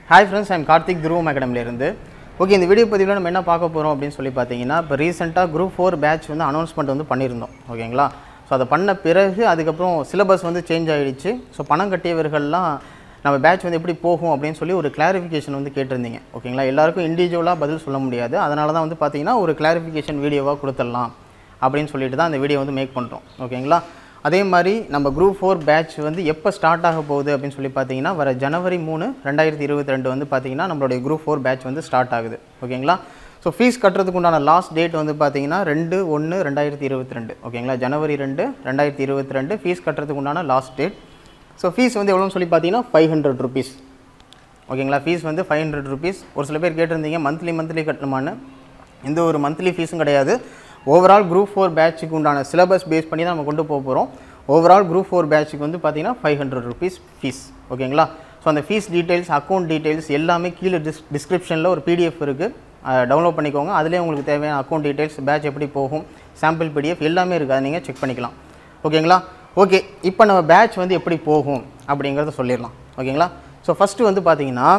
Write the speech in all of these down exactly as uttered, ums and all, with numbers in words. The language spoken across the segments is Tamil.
Hi friends, I am Karthik Dhruvam Academy irundhu. Okay, இந்த வீடியோ பதிவுல நம்ம என்ன பார்க்க போறோம் அப்படினு சொல்லி பாத்தீங்கன்னா இப்ப ரீசன்ட்டா group four batch வந்து அனௌன்ஸ்மென்ட் வந்து பண்ணிருந்தோம். ஓகேங்களா? சோ அத பண்ண பிறகு அதுக்கு அப்புறம் சிலபஸ் வந்து சேஞ்ச் ஆயிடுச்சு. சோ பணம் கட்டியவர்கள்லாம் நம்ம batch வந்து எப்படி போகும் அப்படினு சொல்லி ஒரு கிளாரிஃபிகேஷன் வந்து கேட்டிருந்தீங்க. ஓகேங்களா? எல்லாருக்கும் இன்டிவிஜுவலா பதில் சொல்ல முடியாது. அதனால தான் வந்து பாத்தீங்கன்னா ஒரு கிளாரிஃபிகேஷன் வீடியோவா கொடுத்துடலாம் அப்படினு சொல்லிட்டு தான் இந்த வீடியோ வந்து மேக் பண்றோம். ஓகேங்களா? அதே மாதிரி நம்ம group four batch வந்து எப்ப ஸ்டார்ட் ஆக போகுது அப்படினு சொல்லி பாத்தீங்கன்னா வர ஜனவரி மூணு ரெண்டாயிரத்து இருபத்தி ரெண்டு வந்து பாத்தீங்கன்னா நம்மளுடைய group four batch வந்து ஸ்டார்ட் ஆகுது. ஓகேங்களா? சோ ஃபீஸ் கட்டறதுக்கு உண்டான லாஸ்ட் டேட் வந்து பாத்தீங்கன்னா ரெண்டு ஒன்று ரெண்டாயிரத்து இருபத்தி ரெண்டு. ஓகேங்களா? ஜனவரி ரெண்டு ரெண்டாயிரத்து இருபத்தி ரெண்டு ஃபீஸ் கட்டறதுக்கு உண்டான லாஸ்ட் டேட். சோ ஃபீஸ் வந்து எவ்வளவுன்னு சொல்லி பாத்தீங்கன்னா five hundred rupees. ஓகேங்களா? ஃபீஸ் வந்து five hundred rupees. ஒரு சில பேர் கேட்டிருந்தீங்க மந்த்லி மந்த்லி கட்டணுமான்னு. இந்த ஒரு மந்த்லி ஃபீஸும் கிடையாது. ஓவரால் group four batch க்கு உண்டான சிலபஸ் பேஸ் பண்ணி தான் நம்ம கொண்டு போக போறோம். ஓவரால் group four batch க்கு வந்து பாத்தீங்கன்னா five hundred rupees ஃபீஸ். ஓகேங்களா? சோ அந்த ஃபீஸ் டீடைல்ஸ், அக்கவுண்ட் டீடைல்ஸ் எல்லாமே கீழ டிஸ்கிரிப்ஷன்ல ஒரு P D F இருக்கு. டவுன்லோட் பண்ணிக்கோங்க. அதிலே உங்களுக்கு தேவையான அக்கவுண்ட் டீடைல்ஸ், பேட்ச் எப்படி போகும், சாம்பிள் P D F எல்லாமே இருக்கு. அதை நீங்க செக் பண்ணிக்கலாம். ஓகேங்களா? ஓகே, இப்போ நம்ம பேட்ச் வந்து எப்படி போகும் அப்படிங்கறத சொல்லிரலாம். ஓகேங்களா? சோ ஃபர்ஸ்ட் வந்து பாத்தீங்கன்னா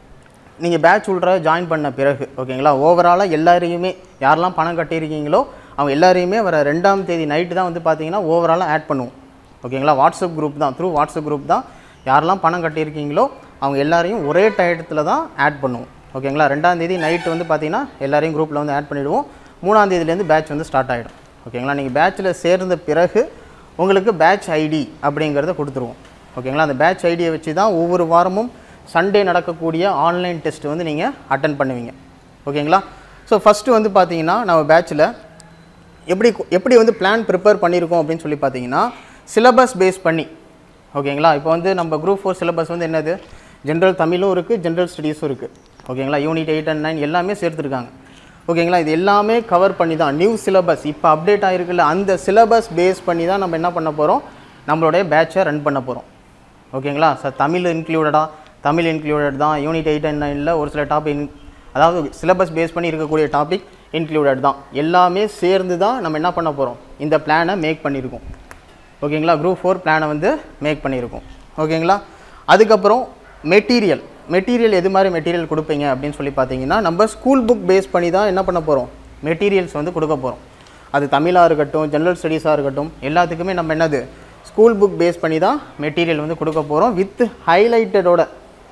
நீங்க பேட்ச் உள்ள ஜாயின் பண்ண பிறகு ஓகேங்களா ஓவராலா எல்லாரையுமே யாரெல்லாம் பணம் கட்டி இருக்கீங்களோ அவங்க எல்லாரையுமே வர ரெண்டாம் தேதி நைட் தான் வந்து பாத்தீங்கன்னா ஓவராலா ஆட் பண்ணுவோம். ஓகேங்களா? வாட்ஸ்அப் குரூப் தான், த்ரூ வாட்ஸ்அப் குரூப் தான் யாரெல்லாம் பணம் கட்டி இருக்கீங்களோ அவங்க எல்லாரையும் ஒரே டயத்துல தான் ஆட் பண்ணுவோம். ஓகேங்களா? ரெண்டாம் தேதி நைட் வந்து பாத்தீங்கன்னா எல்லாரையும் குரூப்ல வந்து ஆட் பண்ணிடுவோம். மூணாம் தேதியில இருந்து பேட்ச் வந்து ஸ்டார்ட் ஆயிடும். ஓகேங்களா? நீங்க பேட்ச்ல சேர்ந்த பிறகு உங்களுக்கு பேட்ச் ஐடி அப்படிங்கறத கொடுத்துருவோம். ஓகேங்களா? அந்த பேட்ச் ஐடியை வச்சு தான் ஒவ்வொரு வாரமும் சண்டே நடக்கக்கூடிய ஆன்லைன் டெஸ்ட் வந்து நீங்க அட்டெண்ட் பண்ணுவீங்க. ஓகேங்களா? சோ ஃபர்ஸ்ட் வந்து பாத்தீங்கன்னா நம்ம பேட்ச்ல எப்படி எப்படி வந்து பிளான் ப்ரிப்பேர் பண்ணிருக்கோம் அப்படினு சொல்லி பாத்தீங்கன்னா சிலபஸ் பேஸ் பண்ணி. ஓகேங்களா? இப்போ வந்து நம்ம group four சிலபஸ் வந்து என்னது? ஜெனரல் தமிழும் இருக்கு, ஜெனரல் ஸ்டடீஸும் இருக்கு. ஓகேங்களா? யூனிட் eight and nine எல்லாமே சேர்த்திருக்காங்க. ஓகேங்களா? இது எல்லாமே கவர் பண்ணி தான் நியூ சிலபஸ் இப்போ அப்டேட் ஆயிருக்குல அந்த சிலபஸ் பேஸ் பண்ணி தான் நம்ம என்ன பண்ண போறோம்? நம்மளுடைய பேட்சை ரன் பண்ண போறோம். ஓகேங்களா? சார் தமிழ் இன்க்ளூடடா? தமிழ் இன்க்ளூடட் தான். யூனிட் eight and nine ல ஒரு சில டாபிக் அதாவது சிலபஸ் பேஸ் பண்ணி இருக்கக்கூடிய டாபிக் இன்க்ளூடட் தான். எல்லாமே சேர்ந்து தான் நம்ம என்ன பண்ண போறோம்? இந்த பிளானை மேக் பண்ணிருக்கோம். ஓகேங்களா? group four பிளானை வந்து மேக் பண்ணிருக்கோம். ஓகேங்களா? அதுக்கு அப்புறம் மெட்டீரியல் மெட்டீரியல் எது மாதிரி மெட்டீரியல் கொடுப்பீங்க அப்படினு சொல்லி பாத்தீங்கன்னா நம்ம ஸ்கூல் புக் பேஸ் பண்ணி தான் என்ன பண்ண போறோம்? மெட்டீரியல்ஸ் வந்து கொடுக்க போறோம். அது தமிழா இருக்கட்டும், ஜெனரல் ஸ்டடீஸா இருக்கட்டும் எல்லாத்துக்குமே நம்ம என்னது ஸ்கூல் புக் பேஸ் பண்ணி தான் மெட்டீரியல் வந்து கொடுக்க போறோம் வித் ஹைலைட்டடோட.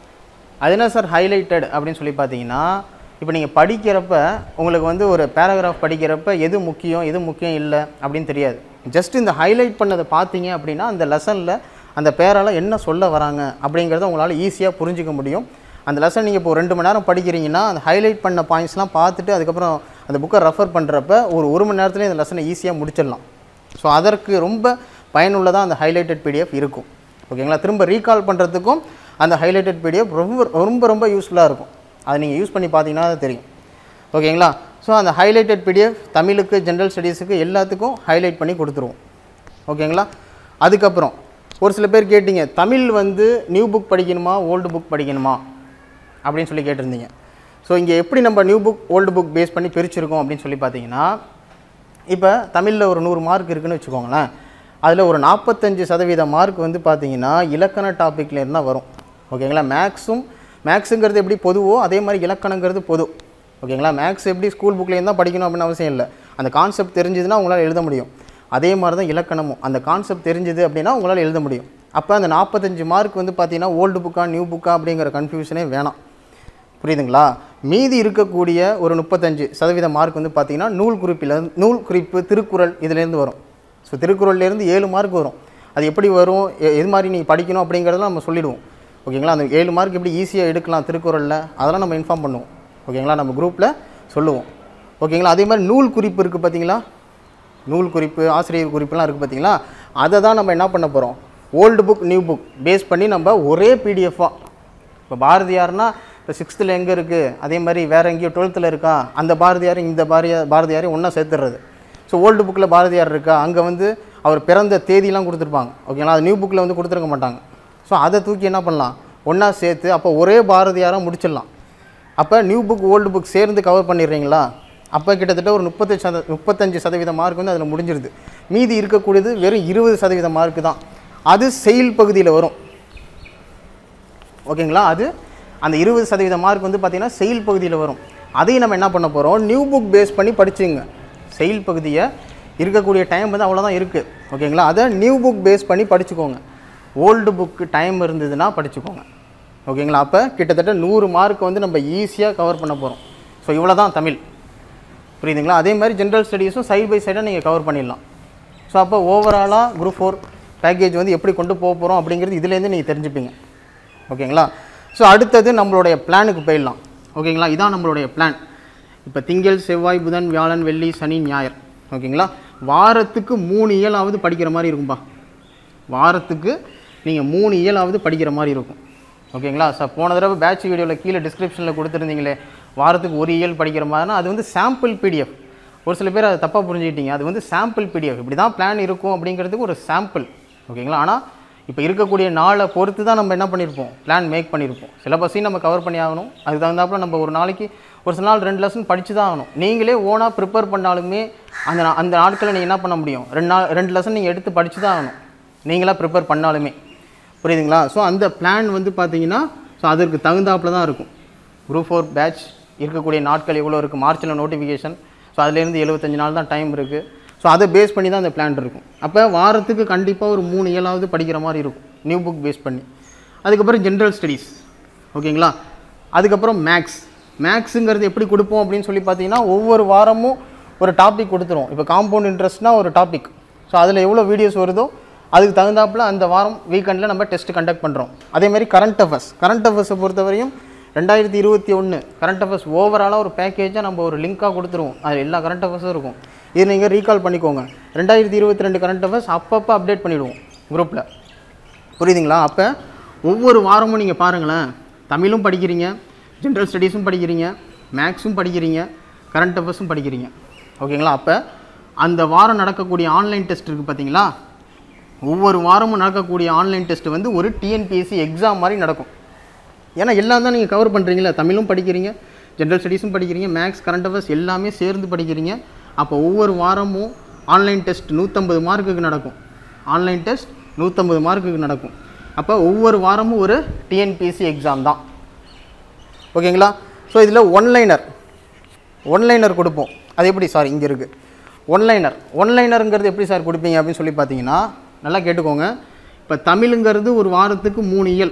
அது என்ன சார் ஹைலைட்டட் அப்படினு சொல்லி பாத்தீங்கன்னா இப்போ நீங்க படிக்கிறப்ப உங்களுக்கு வந்து ஒரு பேராகிராஃப் படிக்கிறப்ப எது முக்கியம் எது முக்கியம் இல்ல அப்படினு தெரியாது. ஜஸ்ட் இந்த ஹைலைட் பண்ணத பாத்தீங்க அப்படினா அந்த லெசன்ல அந்த பேரால என்ன சொல்ல வராங்க அப்படிங்கறத உங்களால ஈஸியா புரிஞ்சிக்க முடியும். அந்த லெசன் நீங்க இப்போ ரெண்டு மணி நேரம் படிக்கிறீங்கன்னா அந்த ஹைலைட் பண்ண பாயிண்ட்ஸ்லாம் பார்த்துட்டு அதுக்கு அப்புறம் அந்த புக்கை ரெஃபர் பண்றப்ப ஒரு ஒரு மணி நேரத்துல இந்த லெசனை ஈஸியா முடிச்சிடலாம். சோ அதற்கு ரொம்ப பயனுள்ளதா அந்த ஹைலைட்டட் P D F இருக்கும். ஓகேங்களா? திரும்ப ரீகால் பண்றதுக்கும் அந்த ஹைலைட்டட் P D F ரொம்ப ரொம்ப ரொம்ப யூஸ்ஃபுல்லா இருக்கும். அதை நீங்க யூஸ் பண்ணி பாத்தீங்கன்னா தெரியும். ஓகேங்களா? சோ அந்த ஹைலைட்டட் P D F தமிழுக்கு, ஜெனரல் ஸ்டடீஸ்க்கு எல்லாத்துக்கும் ஹைலைட் பண்ணி கொடுத்துருவோம். ஓகேங்களா? அதுக்கு அப்புறம் ஒரு சில பேர் கேட்டிங்க தமிழ் வந்து நியூ புக் படிக்கணுமா ஓல்ட் புக் படிக்கணுமா அப்படினு சொல்லி கேட்டிருந்தீங்க. சோ இங்க எப்படி நம்ம new book old book base பண்ணி பிரிச்சிருக்கோம் அப்படினு சொல்லி பாத்தீங்கன்னா இப்போ தமிழ்ல ஒரு நூறு மார்க் இருக்குன்னு வெச்சுக்கோங்களேன். அதுல ஒரு நாற்பத்தஞ்சு சதவீதம் மார்க் வந்து பாத்தீங்கன்னா இலக்கண டாபிக்ல இருந்தா வரும். ஓகேங்களா? மேக்ஸும் மேக்ஸ்ங்கிறது எப்படி பொதுவோ அதே மாதிரி இலக்கணங்கிறது பொது. ஓகேங்களா? மேக்ஸ் எப்படி ஸ்கூல் புக்ல இருந்தா படிக்கணும் அப்படின அவசியம் இல்ல. அந்த கான்செப்ட் தெரிஞ்சதுனா உங்களால எழுத முடியும். அதே மாதிரி தான் இலக்கணமும் அந்த கான்செப்ட் தெரிஞ்சது அப்படினா உங்களால எழுத முடியும். அப்ப அந்த நாற்பத்தஞ்சு மார்க் வந்து பாத்தீங்கன்னா ஓல்ட் புக்கா நியூ புக்கா அப்படிங்கற கன்ஃபியூஷனே வேணாம். புரியுதுங்களா? மீதி இருக்கக்கூடிய ஒரு முப்பத்தஞ்சு சதவீதம் மார்க் வந்து பாத்தீங்கன்னா நூல் குறிப்பில நூல் குறிப்பு திருக்குறள் இதில இருந்து வரும். சோ திருக்குறள்ல இருந்து ஏழு மார்க் வரும். அது எப்படி வரும் எது மாதிரி நீ படிக்கணும் அப்படிங்கறத நம்ம சொல்லிடுவோம். ஓகேங்களா? அந்த ஏழு மார்க் எப்படி ஈஸியா எடுக்கலாம் திருக்குறள்ல அதெல்லாம் நம்ம இன்ஃபார்ம் பண்ணுவோம். ஓகேங்களா? நம்ம குரூப்ல சொல்லுவோம். ஓகேங்களா? அதே மாதிரி நூல் குறிப்பு இருக்கு பாத்தீங்களா? நூல் குறிப்பு, ஆசிரியர் குறிப்புலாம் இருக்கு பாத்தீங்களா? அத தான் நம்ம என்ன பண்ண போறோம்? Old book new book base பண்ணி நம்ம ஒரே P D F-ஆ இப்ப பாரதியார்னா இப்ப sixth ல எங்க இருக்கு அதே மாதிரி வேற எங்கயோ twelfth ல இருக்கா அந்த பாரதியார் இந்த பாரதியாரை ஒண்ணா சேர்த்துறது. சோ ஓல்ட் புக்ல பாரதியார் இருக்கா அங்க வந்து அவர் பிறந்த தேதி எல்லாம் கொடுத்திருப்பாங்க. ஓகேங்களா? அது நியூ புக்ல வந்து கொடுத்திருக்க மாட்டாங்க. சோ அத தூக்கி என்ன பண்ணலாம்? ஒண்ணா சேர்த்து அப்ப ஒரே பாரதியாரா முடிச்சிடலாம். அப்ப நியூ புக் ஓல்ட் புக் சேர்ந்து கவர் பண்ணிடுறீங்களா? அப்ப கிட்டத்தட்ட ஒரு முப்பத்தஞ்சு சதவீதம் மார்க் வந்து அதுல முடிஞ்சிருது. மீதி இருக்க கூடியது வெறும் இருபது சதவீதம் மார்க் தான். அது செயல் பகுதியில வரும். ஓகேங்களா? அது அந்த இருபது சதவீத மார்க் வந்து பார்த்திங்கன்னா செயல் பகுதியில் வரும். அதையும் நம்ம என்ன பண்ண போகிறோம், நியூ புக் பேஸ் பண்ணி படிச்சுங்க. செயல் பகுதியை இருக்கக்கூடிய டைம் வந்து அவ்வளோதான் இருக்குது. ஓகேங்களா, அதை நியூ புக் பேஸ் பண்ணி படிச்சுக்கோங்க. ஓல்டு புக்கு டைம் இருந்ததுன்னா படிச்சுக்கோங்க. ஓகேங்களா, அப்போ கிட்டத்தட்ட நூறு மார்க் வந்து நம்ம ஈஸியாக கவர் பண்ண போகிறோம். ஸோ இவ்வளோ தான் தமிழ். புரியுதுங்களா? அதே மாதிரி ஜென்ரல் ஸ்டடீஸும் சைட் பை சைடாக நீங்கள் கவர் பண்ணிடலாம். ஸோ அப்போ ஓவராலாக குரூப் ஃபோர் பேக்கேஜ் வந்து எப்படி கொண்டு போக போகிறோம் அப்படிங்கிறது இதுலேருந்து நீங்கள் தெரிஞ்சுப்பீங்க. ஓகேங்களா? ஸோ அடுத்தது நம்மளுடைய பிளானுக்கு போயிடலாம். ஓகேங்களா, இதான் நம்மளுடைய பிளான். இப்போ திங்கள், செவ்வாய், புதன், வியாழன், வெள்ளி, சனி, ஞாயிறு. ஓகேங்களா, வாரத்துக்கு மூணு இயலாவது படிக்கிற மாதிரி இருக்கும்பா. வாரத்துக்கு நீங்கள் மூணு இயலாவது படிக்கிற மாதிரி இருக்கும். ஓகேங்களா, சார் போன தடவை பேட்ச் வீடியோவில் கீழே டிஸ்கிரிப்ஷனில் கொடுத்துருந்தீங்களே வாரத்துக்கு ஒரு இயல் படிக்கிற மாதிரினா அது வந்து சாம்பிள் பிடிஎஃப். ஒரு சில பேர் அதை தப்பாக புரிஞ்சுக்கிட்டீங்க. அது வந்து சாம்பிள் பிடிஎஃப். இப்படி தான் பிளான் இருக்கும் அப்படிங்கிறதுக்கு ஒரு சாம்பிள். ஓகேங்களா, ஆனால் இப்போ இருக்கக்கூடிய நாளை பொறுத்து தான் நம்ம என்ன பண்ணியிருப்போம், பிளான் மேக் பண்ணியிருப்போம். சிலபஸையும் நம்ம கவர் பண்ணி ஆகணும். அதுக்கு தகுந்தாப்புல நம்ம ஒரு நாளைக்கு ஒரு சில நாள் ரெண்டு லெசன் படித்து தான் ஆகணும். நீங்களே ஓனாக ப்ரிப்பேர் பண்ணாலுமே அந்த அந்த நாட்களில் நீங்கள் என்ன பண்ண முடியும், ரெண்டு நாள் ரெண்டு லெசன் நீங்கள் எடுத்து படித்து தான் ஆகணும், நீங்களாக ப்ரிப்பேர் பண்ணாலுமே. புரியுதுங்களா? ஸோ அந்த பிளான் வந்து பார்த்தீங்கன்னா ஸோ அதற்கு தகுந்தாப்பில் தான் இருக்கும். குரூப் ஃபோர் பேட்ச் இருக்கக்கூடிய நாட்கள் எவ்வளோ இருக்குது, மார்ச்சில் நோட்டிஃபிகேஷன். ஸோ அதுலேருந்து எழுபத்தஞ்சு நாள் தான் டைம் இருக்குது. ஸோ அதை பேஸ் பண்ணி தான் அந்த பிளான் இருக்கும். அப்போ வாரத்துக்கு கண்டிப்பாக ஒரு மூணு ஏழாவது படிக்கிற மாதிரி இருக்கும் நியூ புக் பேஸ் பண்ணி. அதுக்கப்புறம் ஜென்ரல் ஸ்டடீஸ். ஓகேங்களா, அதுக்கப்புறம் மேக்ஸ். மேக்ஸுங்கிறது எப்படி கொடுப்போம் அப்படின்னு சொல்லி பார்த்தீங்கன்னா ஒவ்வொரு வாரமும் ஒரு டாபிக் கொடுத்துருவோம். இப்போ காம்பவுண்ட் இன்ட்ரெஸ்ட்னால் ஒரு டாபிக். ஸோ அதில் எவ்வளோ வீடியோஸ் வருதோ அதுக்கு தகுந்தாப்பில் அந்த வாரம் வீக்கெண்டில் நம்ம டெஸ்ட் கண்டக்ட் பண்ணுறோம். அதேமாதிரி கரண்ட் அஃபேர்ஸ். கரண்ட் அஃபேர்ஸை பொறுத்தவரையும் ரெண்டாயிரத்தி இருபத்தி ஒன்று கரண்ட் அஃபேர்ஸ் ஓவராலாக ஒரு பேக்கேஜாக நம்ம ஒரு லிங்காக கொடுத்துருவோம். அது எல்லா கரண்ட் அஃபேர்ஸும் இருக்கும். இது நீங்கள் ரீகால் பண்ணிக்கோங்க. ரெண்டாயிரத்தி இருபத்தி ரெண்டு கரண்ட் அஃபேர்ஸ் அப்பப்போ அப்டேட் பண்ணிவிடுவோம் குரூப்பில். புரியுதுங்களா? அப்போ ஒவ்வொரு வாரமும் நீங்கள் பாருங்களேன், தமிழும் படிக்கிறீங்க, ஜென்ரல் ஸ்டடீஸும் படிக்கிறீங்க, மேக்ஸும் படிக்கிறீங்க, கரண்ட் அஃபேர்ஸும் படிக்கிறீங்க. ஓகேங்களா? அப்போ அந்த வாரம் நடக்கக்கூடிய ஆன்லைன் டெஸ்ட் இருக்குது பார்த்தீங்களா, ஒவ்வொரு வாரமும் நடக்கக்கூடிய ஆன்லைன் டெஸ்ட்டு வந்து ஒரு டிஎன்பிஎஸ்சி எக்ஸாம் மாதிரி நடக்கும். ஏன்னா எல்லாம் தான் நீங்கள் கவர் பண்ணுறீங்களா, தமிழும் படிக்கிறீங்க, ஜென்ரல் ஸ்டடீஸும் படிக்கிறீங்க, மேக்ஸ், கரண்ட் அஃபேர்ஸ் எல்லாமே சேர்ந்து படிக்கிறீங்க. அப்போ ஒவ்வொரு வாரமும் ஆன்லைன் டெஸ்ட் நூற்றம்பது மார்க்குக்கு நடக்கும். ஆன்லைன் டெஸ்ட் நூற்றம்பது மார்க்குக்கு நடக்கும். அப்போ ஒவ்வொரு வாரமும் ஒரு டிஎன்பிஎஸ்சி எக்ஸாம் தான். ஓகேங்களா? ஸோ இதில் ஒன்லைனர் ஒன்லைனர் கொடுப்போம். அது எப்படி சார் இங்கே இருக்குது ஒன்லைனர். ஒன்லைனருங்கிறது எப்படி சார் கொடுப்பீங்க அப்படின்னு சொல்லி பார்த்தீங்கன்னா நல்லா கேட்டுக்கோங்க. இப்போ தமிழுங்கிறது ஒரு வாரத்துக்கு மூணு இயல்.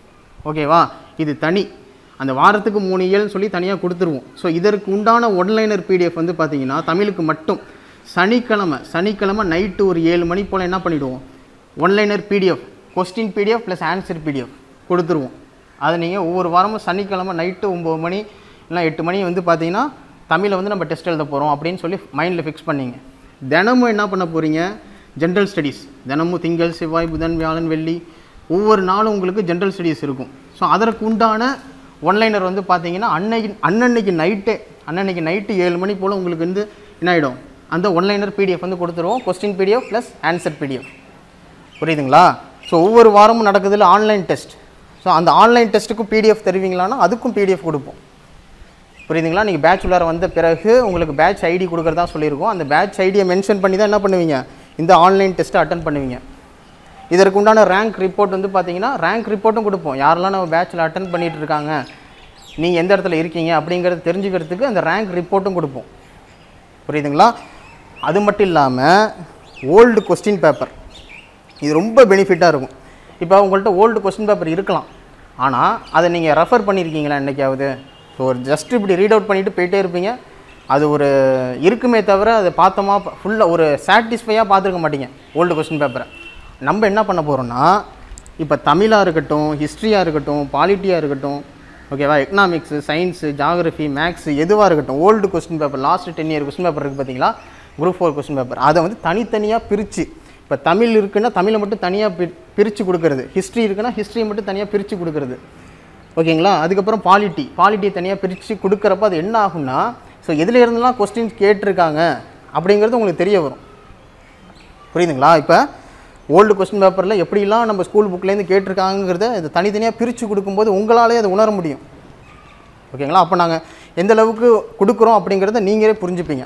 ஓகேவா? இது தனி. அந்த வாரத்துக்கு மூணு இயல்னு சொல்லி தனியாக கொடுத்துருவோம். ஸோ இதற்கு உண்டான ஒன்லைனர் பிடிஎஃப் வந்து பார்த்தீங்கன்னா தமிழுக்கு மட்டும் சனிக்கிழமை சனிக்கிழமை நைட்டு ஒரு ஏழு மணி போல் என்ன பண்ணிவிடுவோம், one liner PDF, question PDF plus answer PDF கொடுத்துருவோம். அதை நீங்கள் ஒவ்வொரு வாரமும் சனிக்கிழமை நைட்டு ஒம்பது மணி இல்லை எட்டு மணி வந்து பார்த்தீங்கன்னா தமிழை வந்து நம்ம டெஸ்ட் எழுத போகிறோம் அப்படின்னு சொல்லி மைண்டில் ஃபிக்ஸ் பண்ணிங்க. தினமும் என்ன பண்ண போகிறீங்க, ஜென்ரல் ஸ்டடீஸ். தினமும் திங்கள், செவ்வாய், புதன், வியாழன், வெள்ளி ஒவ்வொரு நாளும் உங்களுக்கு ஜென்ரல் ஸ்டடீஸ் இருக்கும். ஸோ அதற்கு உண்டான ஒன்லைனர் வந்து பார்த்தீங்கன்னா அன்னைக்கு அன்னன்னைக்கு நைட்டே அன்னன்னைக்கு நைட்டு ஏழு மணி போல் உங்களுக்கு வந்து என்ன ஆகிடும், அந்த ஒன்லைனர் பிடிஎஃப் வந்து கொடுத்துருவோம். Question PDF plus answer PDF. புரியுதுங்களா? ஸோ ஒவ்வொரு வாரமும் நடக்குதுல ஆன்லைன் டெஸ்ட். ஸோ அந்த ஆன்லைன் டெஸ்ட்டுக்கும் பிடிஎஃப் தருவீங்களான்னா அதுக்கும் பிடிஎஃப் கொடுப்போம். புரியுதுங்களா? நீங்கள் பேட்ச் உள்ளார வந்த பிறகு உங்களுக்கு பேட்ச் ஐடி கொடுக்குறதா சொல்லியிருக்கோம். அந்த பேட்ச் ஐடியை மென்ஷன் பண்ணி தான் என்ன பண்ணுவீங்க, இந்த ஆன்லைன் டெஸ்ட்டை அட்டன் பண்ணுவீங்க. இதற்கு உண்டான ரேங்க் ரிப்போர்ட் வந்து பார்த்தீங்கன்னா ரேங்க் ரிப்போர்ட்டும் கொடுப்போம். யாரெல்லாம் நம்ம பேட்சில் அட்டன் பண்ணிகிட்டு இருக்காங்க, நீங்கள் எந்த இடத்துல இருக்கீங்க அப்படிங்கிறது தெரிஞ்சுக்கிறதுக்கு அந்த ரேங்க் ரிப்போர்ட்டும் கொடுப்போம். புரியுதுங்களா? அது மட்டும் இல்லாமல் ஓல்டு கொஸ்டின் பேப்பர், இது ரொம்ப பெனிஃபிட்டாக இருக்கும். இப்போ உங்கள்கிட்ட ஓல்டு கொஸ்டின் பேப்பர் இருக்கலாம், ஆனால் அதை நீங்கள் ரெஃபர் பண்ணியிருக்கீங்களா என்றைக்காவது? ஸோ ஒரு ஜஸ்ட் இப்படி ரீட் அவுட் பண்ணிவிட்டு போயிட்டே இருப்பீங்க. அது ஒரு இருக்குமே தவிர அதை பார்த்தோமா ஃபுல்லாக ஒரு சாட்டிஸ்ஃபையாக பார்த்துருக்க மாட்டீங்க ஓல்டு கொஸ்டின் பேப்பரை. நம்ம என்ன பண்ண போகிறோன்னா, இப்போ தமிழாக இருக்கட்டும், ஹிஸ்ட்ரியாக இருக்கட்டும், பாலிட்டியாக இருக்கட்டும், ஓகேவா, எக்கனாமிக்ஸு, சயின்ஸு, ஜாகிரஃபி, மேக்ஸு எதுவாக இருக்கட்டும், old question paper last ten year question paper இருக்குது பார்த்தீங்களா, குரூப் ஃபோர் கொஸ்டின் பேப்பர், அதை வந்து தனித்தனியாக பிரித்து, இப்போ தமிழ் இருக்குன்னா தமிழை மட்டும் தனியாக பி பிரித்து கொடுக்குறது, ஹிஸ்ட்ரி இருக்குன்னா ஹிஸ்ட்ரியை மட்டும் தனியாக பிரித்து கொடுக்குறது. ஓகேங்களா? அதுக்கப்புறம் பாலிட்டி பாலிட்டியை தனியாக பிரித்து கொடுக்குறப்ப அது என்ன ஆகும்னா, ஸோ எதில் இருந்தெல்லாம் கொஸ்டின்ஸ் கேட்டிருக்காங்க அப்படிங்கிறது உங்களுக்கு தெரிய வரும். புரியுதுங்களா? இப்போ ஓல்டு கொஸ்டின் பேப்பரில் எப்படிலாம் நம்ம ஸ்கூல் புக்லேருந்து கேட்டிருக்காங்கிறத இது தனித்தனியாக பிரித்து கொடுக்கும்போது உங்களாலே அதை உணர முடியும். ஓகேங்களா? அப்போ நாங்கள் எந்த அளவுக்கு கொடுக்குறோம் அப்படிங்கிறத நீங்களே புரிஞ்சுப்பீங்க.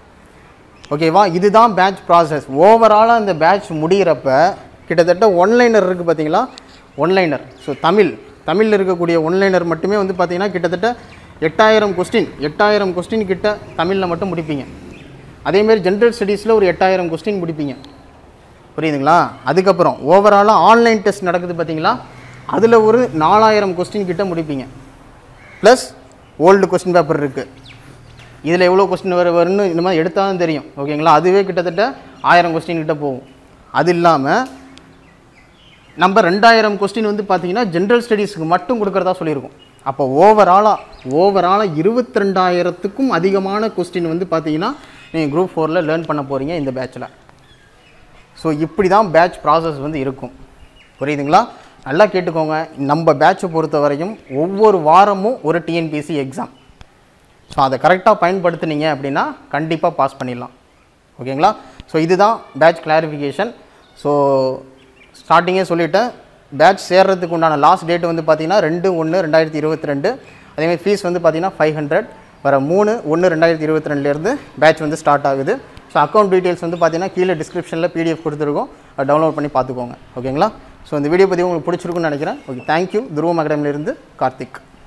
ஓகேவா? இதுதான் பேட்ச் ப்ராசஸ். ஓவராலாக அந்த பேட்ச் முடிகிறப்ப கிட்டத்தட்ட ஒன்லைனர் இருக்குது பார்த்தீங்களா, ஒன்லைனர். ஸோ தமிழ் தமிழில் இருக்கக்கூடிய ஒன்லைனர் மட்டுமே வந்து பார்த்திங்கன்னா கிட்டத்தட்ட எட்டாயிரம் கொஸ்டின் எட்டாயிரம் கொஸ்டின் கிட்ட தமிழில் மட்டும் முடிப்பீங்க. அதேமாரி ஜென்ரல் ஸ்டடீஸில் ஒரு எட்டாயிரம் கொஸ்டின் முடிப்பீங்க. புரியுதுங்களா? அதுக்கப்புறம் ஓவராலாக ஆன்லைன் டெஸ்ட் நடக்குது பார்த்தீங்களா, அதில் ஒரு நாலாயிரம் கொஸ்டின் கிட்ட முடிப்பீங்க. ப்ளஸ் ஓல்டு கொஸ்டின் பேப்பர் இருக்குது, இதில் எவ்வளோ கொஸ்டின் வர வரும்னு இந்த மாதிரி எடுத்தாலும் தெரியும். ஓகேங்களா? அதுவே கிட்டத்தட்ட ஆயிரம் கொஸ்டின் கிட்ட போகும். அது இல்லாமல் நம்ம ரெண்டாயிரம் கொஸ்டின் வந்து பார்த்திங்கன்னா ஜென்ரல் ஸ்டடீஸுக்கு மட்டும் கொடுக்குறதா சொல்லியிருக்கோம். அப்போ ஓவராலாக ஓவராலாக இருபத்தி ரெண்டாயிரத்துக்கும் அதிகமான கொஸ்டின் வந்து பார்த்திங்கன்னா நீங்கள் குரூப் ஃபோரில் லேர்ன் பண்ண போகிறீங்க இந்த பேட்சில். ஸோ இப்படி தான் பேட்ச் ப்ராசஸ் வந்து இருக்கும். புரியுதுங்களா? நல்லா கேட்டுக்கோங்க. நம்ம பேட்சை பொறுத்த வரையும் ஒவ்வொரு வாரமும் ஒரு டிஎன்பிஎஸ்சி எக்ஸாம். ஸோ அதை கரெக்டாக பயன்படுத்துனீங்க அப்படின்னா கண்டிப்பாக பாஸ் பண்ணிடலாம். ஓகேங்களா? ஸோ இதுதான் பேட்ச் கிளாரிஃபிகேஷன். ஸோ ஸ்டார்டிங்கே சொல்லிவிட்டேன், பேட்ச் சேர்றதுக்கு உண்டான லாஸ்ட் டேட் வந்து பார்த்திங்கன்னா ரெண்டு ஒன்று ரெண்டாயிரத்தி இருபத்தி ரெண்டு. அதேமாதிரி ஃபீஸ் வந்து பார்த்திங்கன்னா ஃபைவ் ஹண்ட்ரட் வர மூணு ஒன்று ரெண்டாயிரத்தி இருபத்தி ரெண்டுலேருந்து பேட்ச் வந்து ஸ்டார்ட் ஆகுது. ஸோ அக்கௌண்ட் டீட்டெயில்ஸ் வந்து பார்த்திங்கன்னா கீழே டிஸ்கிரிப்ஷனில் பிடிஎஃப் கொடுத்துருக்கோம், அதை டவுன்லோட் பண்ணி பார்த்துக்கோங்க. ஓகேங்களா? ஸோ இந்த வீடியோ பற்றி உங்களுக்கு பிடிச்சிருக்குன்னு நினைக்கிறேன். Okay, thank you. துருவம் அகாடமியிலிருந்து கார்த்திக்.